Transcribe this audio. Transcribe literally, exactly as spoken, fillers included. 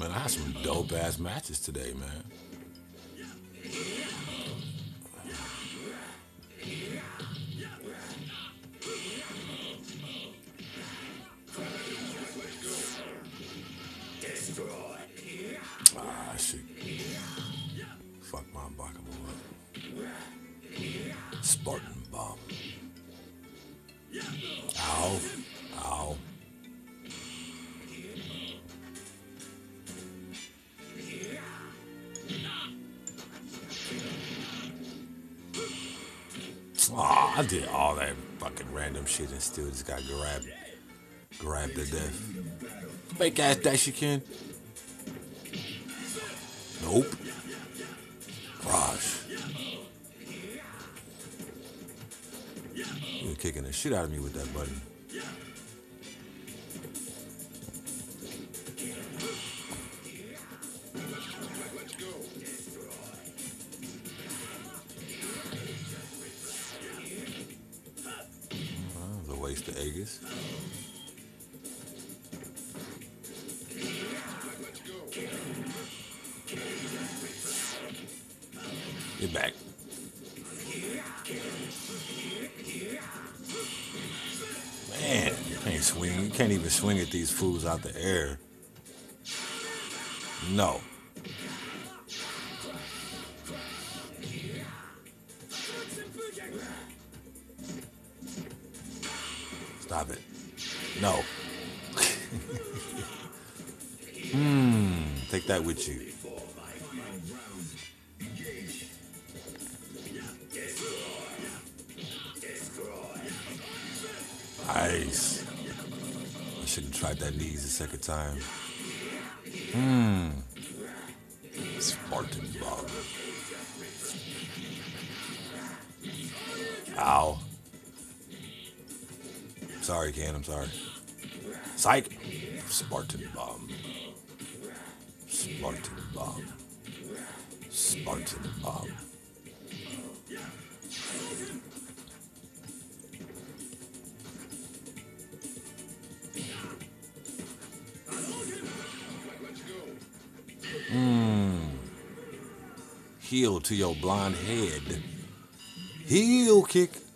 man. I had some dope ass matches today, man. Ah, shit. Fuck my Bakumo up. Spartan bomb. Ow. Ow. Aw, I did all that fucking random shit and still just got grabbed. Grabbed to death. Fake ass Daishiken. Nope. Raj. You were kicking the shit out of me with that button. Uh, the waste of Aegis. Get back. Man, you can't swing. You can't even swing at these fools out the air. No. Stop it. No. Hmm. Take that with you. Nice. I should have tried that knees the second time. Hmm. Spartan bomb. Ow. Sorry, Ken. I'm sorry. Psych. Spartan bomb. Spartan bomb. Spartan bomb. Mmm. Heel to your blonde head. Heel kick.